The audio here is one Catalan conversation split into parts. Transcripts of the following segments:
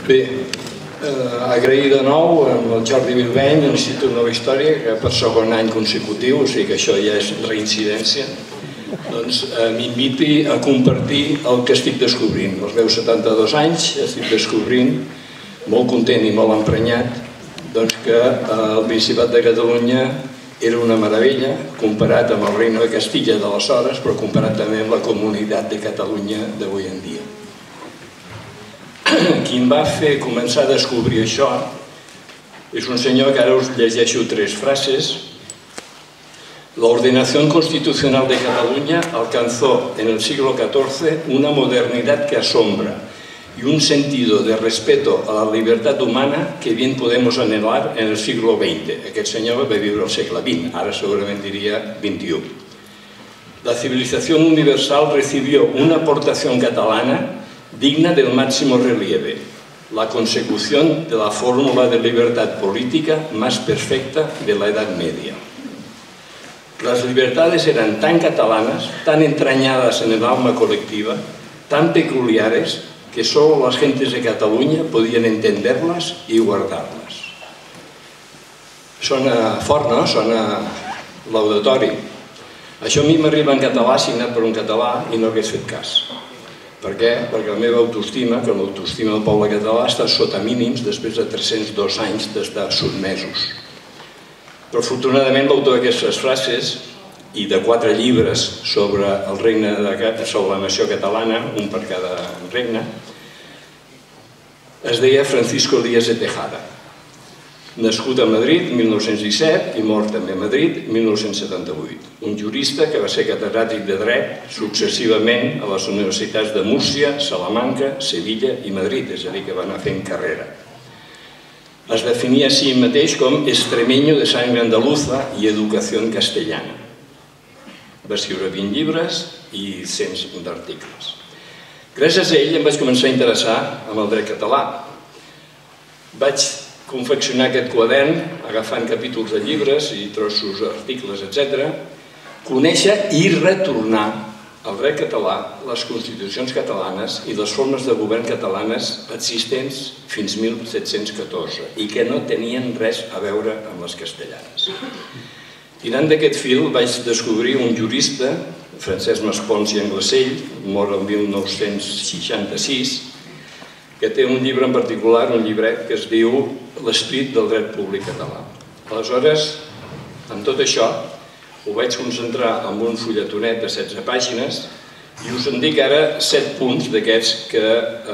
Bé, agrair de nou amb el Jordi Bilbeny de l'Institut Nova Història, que per segon any consecutiu, o sigui que això ja és reincidència, doncs m'inviti a compartir el que estic descobrint. Als meus 72 anys estic descobrint, molt content i molt emprenyat, que el Principat de Catalunya era una meravella, comparat amb el Reino de Castilla d'aleshores, però comparat també amb la Comunitat de Catalunya d'avui en dia. Qui em va fer començar a descobrir això és un senyor que ara us llegeixo 3 frases. La ordenación constitucional de Cataluña alcanzó en el siglo XIV una modernidad que asombra y un sentido de respeto a la libertad humana que bien podemos anhelar en el siglo XX. Aquest senyor va viure al segle XX, ara segurament diria XXI. La civilización universal recibió una aportación catalana digna del máximo relieve, la consecución de la fórmula de libertad política más perfecta de la Edad Media. Las libertades eran tan catalanas, tan entrañadas en el alma colectiva, tan peculiares, que solo las gentes de Cataluña podían entenderlas y guardarlas. Sona fort, no? Sona laudatori. Això a mi m'arriba en català, signat per un català, i no hagués fet cas. Per què? Perquè la meva autoestima, que l'autoestima del poble català, està sota mínims després de 302 anys d'estar sotmesos. Però afortunadament l'autor d'aquestes frases i de 4 llibres sobre la nació catalana, un per cada regne, es deia Francisco Díaz de Tejada. Nascut a Madrid 1917 i mort també a Madrid 1978. Un jurista que va ser catedràtic de dret successivament a les universitats de Múrcia, Salamanca, Sevilla i Madrid, és a dir, que va anar fent carrera. Es definia a si mateix com extremeño de sangre andaluza i educación castellana. Va escriure 20 llibres i cents d'articles. Gràcies a ell em vaig començar a interessar en el dret català. Vaig confeccionar aquest quadern agafant capítols de llibres i trossos d'articles, etc. Conèixer i retornar al dret català les constitucions catalanes i les formes de govern catalanes existents fins 1714 i que no tenien res a veure amb les castellanes. Tirant d'aquest fil vaig descobrir un jurista, Francesc Maspons i Anglesell, mort el 1966, que té un llibre en particular, un llibret que es diu L'esperit del dret públic català. Aleshores, amb tot això, ho vaig concentrar en un fulletonet de 16 pàgines i us en dic ara 7 punts d'aquests que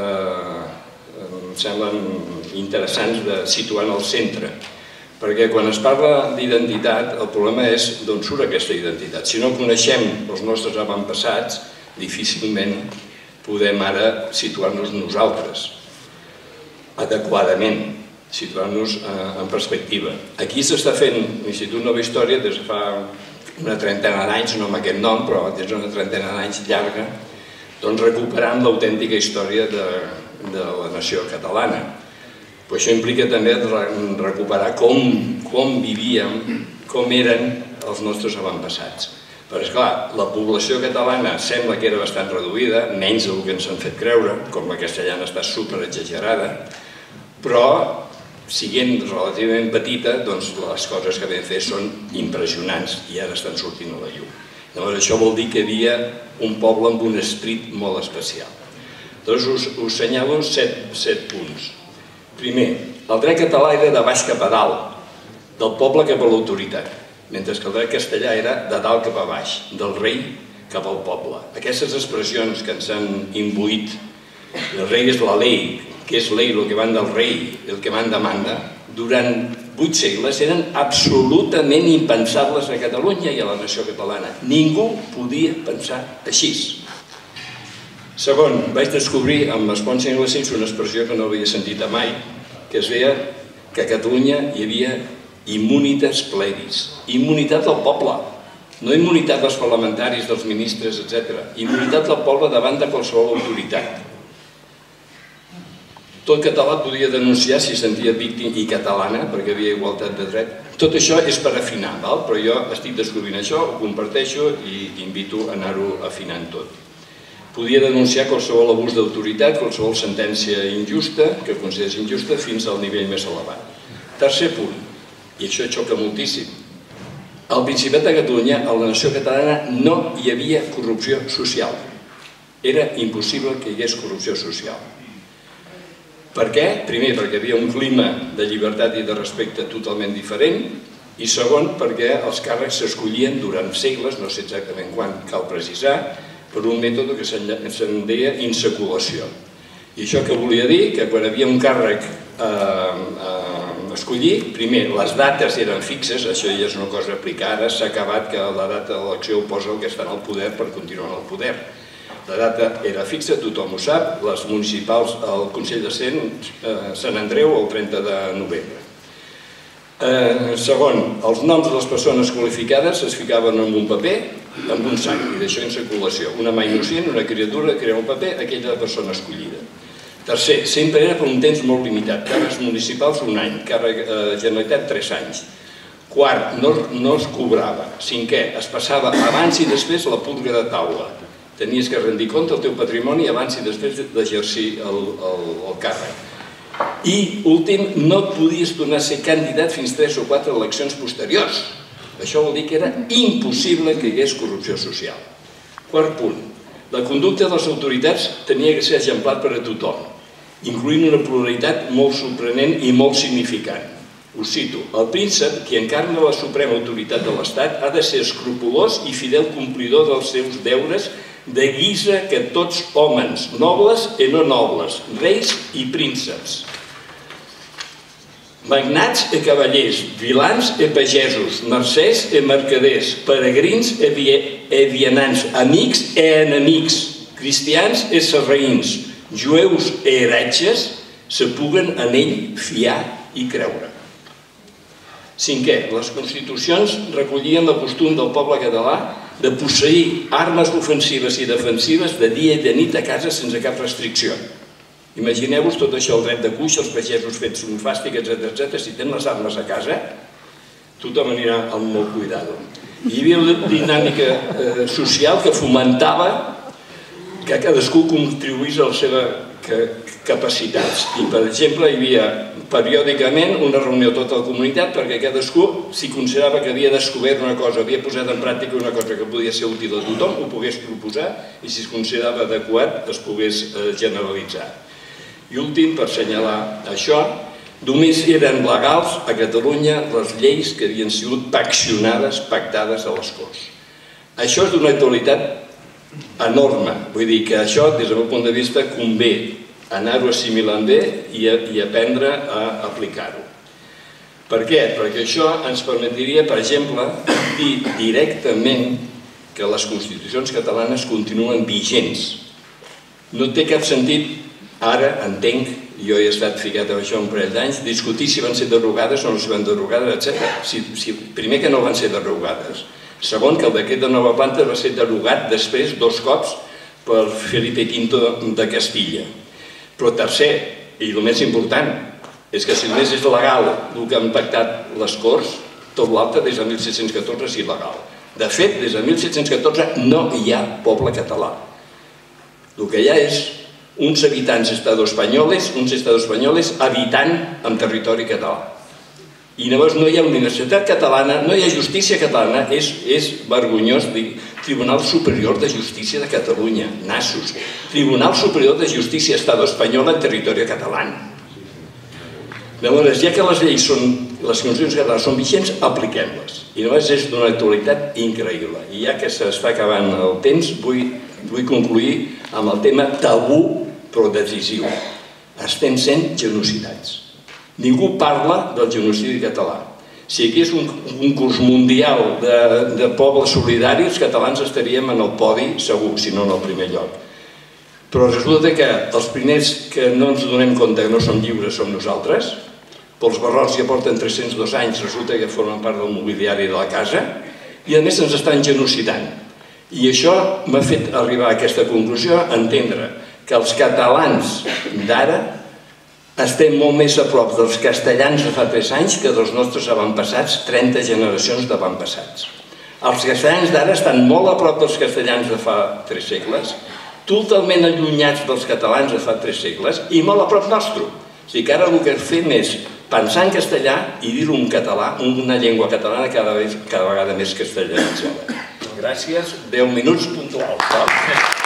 em semblen interessants de situar en el centre. Perquè quan es parla d'identitat, el problema és d'on surt aquesta identitat. Si no coneixem els nostres avantpassats, difícilment podem ara situar-nos nosaltres adequadament, situar-nos en perspectiva. Aquí s'està fent l'Institut Nova Història des de fa una trentena d'anys, no amb aquest nom, però des d'una trentena d'anys llarga, doncs recuperant l'autèntica història de la nació catalana. Però això implica també recuperar com vivíem, com eren els nostres avantpassats. Però, esclar, la població catalana sembla que era bastant reduïda, menys del que ens han fet creure, com la castellana està superexagerada, però, siguent relativament petita, doncs les coses que vam fer són impressionants i ara estan sortint a la llum. Llavors, això vol dir que hi havia un poble amb un esperit molt especial. Doncs us senyalo 7 punts. Primer, el dret català era de baix cap a dalt, del poble cap a l'autoritat, mentre que el dret castellà era de dalt cap a baix, del rei cap al poble. Aquestes expressions que ens han imbuït, el rei és la ley, que és ley, el que van del rei, el que manda, durant 8 segles eren absolutament impensables a Catalunya i a la nació catalana. Ningú podia pensar així. Segon, vaig descobrir amb Maspons i Anglesell una expressió que no havia sentit mai, que es deia que a Catalunya hi havia immunitas plebis, immunitat del poble, no immunitat dels parlamentaris, dels ministres, etc. Immunitat del poble davant de qualsevol autoritat. Tot català podia denunciar si sentia víctima i catalana, perquè hi havia igualtat de dret. Tot això és per afinar, però jo estic descobrint això, ho comparteixo i invito a anar-ho afinant tot. Podia denunciar qualsevol abús d'autoritat, qualsevol sentència injusta, que considerés injusta, fins al nivell més elevat. Tercer punt, i això xoca moltíssim. Al Principat de Catalunya, a la nació catalana, no hi havia corrupció social. Era impossible que hi hagués corrupció social. Per què? Primer, perquè hi havia un clima de llibertat i de respecte totalment diferent, i segon, perquè els càrrecs s'escollien durant segles, no sé exactament quan cal precisar, per un mètode que se'n deia insaculació. I això què volia dir? Que quan hi havia un càrrec a escollir, primer, les dates eren fixes, això ja és una cosa aplicada, s'ha acabat que la data de l'elecció ho posa el que està en el poder per continuar en el poder. La data era fixa, tothom ho sap, les municipals al Consell de Sant Andreu el 30 de novembre. Segon, els noms de les persones qualificades es ficaven en un paper, amb un sac, i d'això insaculació. Una mà innocent, una criatura, crea un paper, aquella persona escollida. Tercer, sempre era per un temps molt limitat, càrrecs municipals un any, càrrec Generalitat 3 anys. Quart, no es cobrava. Cinquè, es passava abans i després la purga de taula. Tenies que rendir compte del teu patrimoni abans i després d'exercir el càrrec. I, últim, no et podies tornar a ser candidat fins 3 o 4 eleccions posteriors. Això vol dir que era impossible que hi hagués corrupció social. Quart punt, la conducta de les autoritats tenia que ser exemplar per a tothom, incloent una pluralitat molt sorprenent i molt significant. Us cito, el príncep, qui encarna la suprema autoritat de l'Estat, ha de ser escrupolós i fidel complidor dels seus deures de guisa que tots homes, nobles i no nobles, reis i prínceps, magnats i cavallers, vilans i pagesos, mercès i mercaders, peregrins i vianants, amics i enemics, cristians i sarraïns, jueus i heretges, se puguen en ell fiar i creure. Cinquè, les constitucions recollien el costum del poble català de posseir armes ofensives i defensives de dia i de nit a casa sense cap restricció. Imagineu-vos tot això, el dret de cuixa, els pagesos fets un fàstic, etc. Si tenen les armes a casa, tothom anirà amb molt cuidado. Hi havia una dinàmica social que fomentava que cadascú contribuís a les seves capacitats. I, per exemple, hi havia periòdicament una reunió a tota la comunitat perquè cadascú, si considerava que havia descobert una cosa, havia posat en pràctica una cosa que podia ser útil a tothom, ho pogués proposar i si es considerava adequat es pogués generalitzar. I últim, per assenyalar això, només eren legals a Catalunya les lleis que havien sigut pactades a les Corts. Això és d'una actualitat enorme, vull dir que això, des del meu punt de vista, convé anar-ho assimilant bé i aprendre a aplicar-ho. Per què? Perquè això ens permetria, per exemple, dir directament que les constitucions catalanes continuen vigents. No té cap sentit, ara entenc, jo he estat ficat en això un parell d'anys, discutir si van ser derogades o no si van derogades, etc. Primer que no van ser derogades. Segon, que el decret de nova planta va ser derogat després 2 cops per Felipe V de Castilla. Però tercer, i el més important, és que si només és legal el que han pactat les Corts, tot l'altre des de 1714 és il·legal. De fet, des de 1714 no hi ha poble català. El que hi ha és uns habitants estadoespanyoles habitant en territori català. I llavors no hi ha universitat catalana, no hi ha justícia catalana, és vergonyós dir Tribunal Superior de Justícia de Catalunya, nassos, Tribunal Superior de Justícia Estado-Espanyola en territori català. Llavors, ja que les lleis són, les constitucions catalanes són vigents, apliquem-les. I llavors és d'una actualitat increïble. I ja que s'està acabant el temps, vull concluir amb el tema tabú però decisiu. Estem sent genocidats. Ningú parla del genocidi català. Si hi hagués un concurs mundial de pobles solidaris, els catalans estaríem en el podi segur, si no en el primer lloc. Però resulta que els primers que no ens donem compte que no som lliures som nosaltres, pels barrots ja porten 302 anys, resulta que formen part del mobiliari de la casa, i a més ens estan genocidant. I això m'ha fet arribar a aquesta conclusió, entendre que els catalans d'ara estem molt més a prop dels castellans de fa 3 anys que dels nostres avantpassats, 30 generacions d'avantpassats. Els castellans d'ara estan molt a prop dels castellans de fa 3 segles totalment allunyats dels catalans de fa 3 segles i molt a prop nostre. O sigui que ara el que fem és pensar en castellà i dir-ho en català, una llengua catalana cada vegada més castellanitzada. Gràcies, 10 minuts puntuals.